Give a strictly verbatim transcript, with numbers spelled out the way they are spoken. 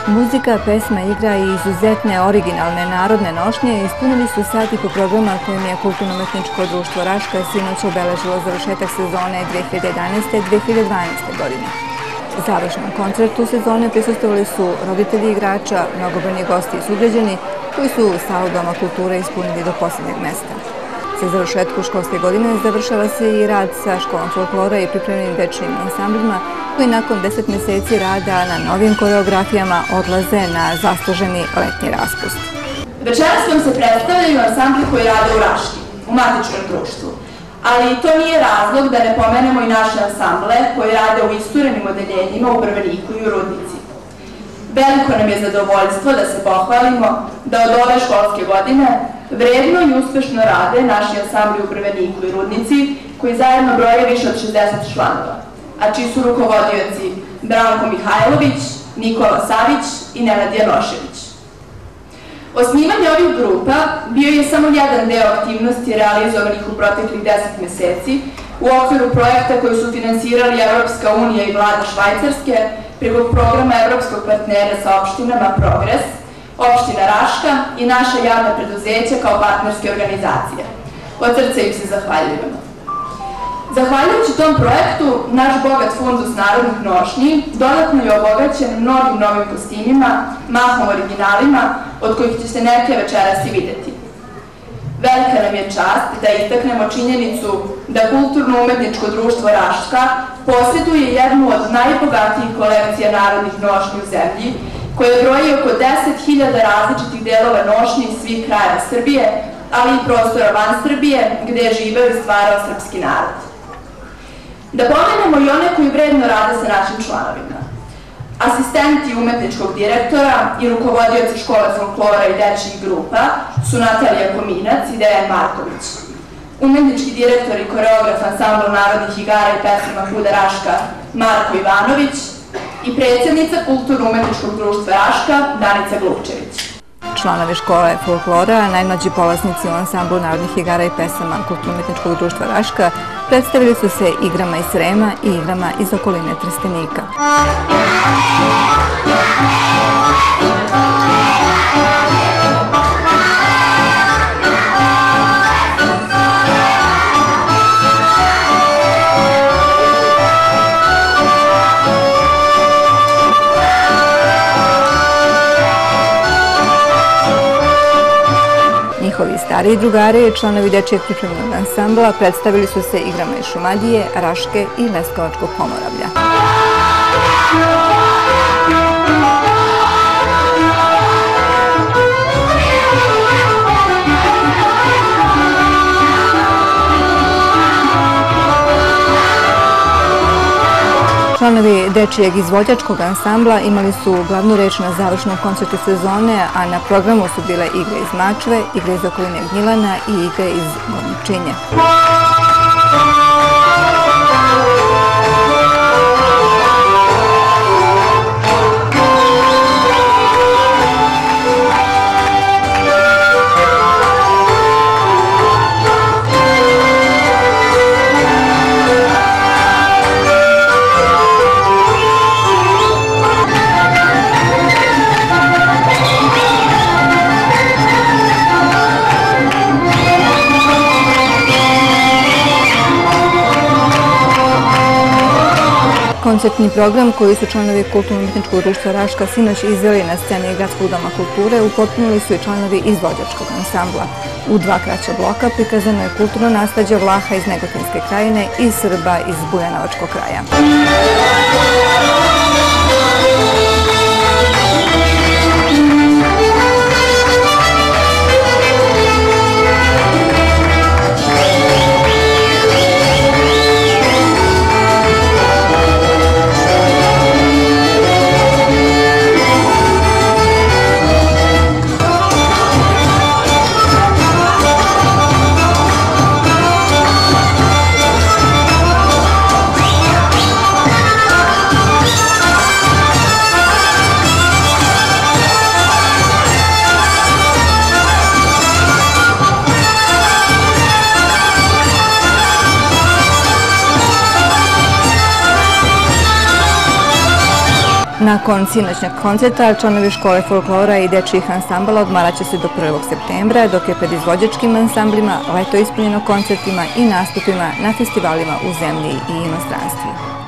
Muzika, pesma, igra i izuzetne originalne narodne nošnje ispunili su sat i po programa kojim je Kulturno-umetničko društvo Raška sinoć obeležilo završetak sezone dve hiljade jedanaeste dve hiljade dvanaeste. godine. Završnom koncertu sezone prisustvovali su roditelji igrača, mnogobrojni gosti i sugrađani koji su salu Doma kulture ispunili do posljednjeg mesta. Sa završetku školske godine završava se i rad sa školom folklora i pripremljenim dečijim ansamblima koji nakon deset meseci rada na novim koreografijama odlaze na zasluženi letnji raspust. Večeras vam se predstavljaju ansambli koji rade u Raški, u matičnom društvu. Ali to nije razlog da ne pomenemo i naše ansamble koji rade u isturenim odeljenjima u Brveniku i u Rudnici. Veliko nam je zadovoljstvo da se pohvalimo da od ove školske godine vredno i uspešno rade naši ansambli u Brveniku i Rudnici koji zajedno broje više od šezdeset članova, a čiji su rukovodioci Branko Mihajlović, Nikola Savić i Nenad Janošević. Osnivanje ovih grupa bio je samo jedan deo aktivnosti realizovanih u proteklih deset meseci u okviru projekta koji su finansirali Evropska unija i vlada Švajcarske preko programa Evropskog partnera sa opštinama Progres, opština Raška i naša javna preduzeća kao partnerske organizacije. Od srca im se zahvaljujemo. Zahvaljujući tom projektu, naš bogat fundus narodnih nošnji dodatno je obogaćen mnogim novim kostimima, mahom originalima, od kojih će se neke večeras i videti. Velika nam je čast da istaknemo činjenicu da Kulturno-umetničko društvo Raška posjeduje jednu od najbogatijih kolekcija narodnih nošnji u zemlji, koje broji oko deset hiljada različitih delova nošnji iz svih krajeva Srbije, ali i prostora van Srbije, gde je živeo i stvarao srpski narod. Da pomenemo i one koji vredno rade sa našim članovima. Asistenti umetničkog direktora i rukovodioci škole folklora i dečijih grupa su Natalija Kominac i Dejan Marković. Umetnički direktor i koreograf ansambla narodnih igara i pesama Kuda Raška Marko Ivanović i predsjednica Kulturno-umetničkog društva Raška Danica Glupčević. Članovi škole folklora, najmlađi polaznici u ansamblu narodnih igara i pesama Kulturno-umetničkog društva Raška, predstavili su se igrama iz Srema i igrama iz okoline Trstenika. Njihovi stariji drugari, članovi dečijeg pripremljenog ansambla, predstavili su se igrama iz Šumadije, Raške i Leskovačkog Pomoravlja. Članovi dečijeg izvođačkog ansambla imali su glavnu reč na završnom koncertu sezone, a na programu su bile igre iz Mačve, igre iz okoline Gnjilana i igre iz Gornjeg Pčinja. Koncertni program koji su članovi Kulturno-umetničkog društva Raška sinoć izveli na sceni Gradskog doma kulture upotpunili su i članovi izvođačkog ansambla. U dva kraća bloka prikazano je kulturno nasleđe Vlaha iz Negotinske krajine i Srba iz Bujanovačkog kraja. Nakon sinoćnjeg koncerta, članovi škole folklora i dečjih ansambala odmarat će se do prvog septembra, dok je pred izvođačkim ansamblima leto ispunjeno koncertima i nastupima na festivalima u zemlji i inostranstvu.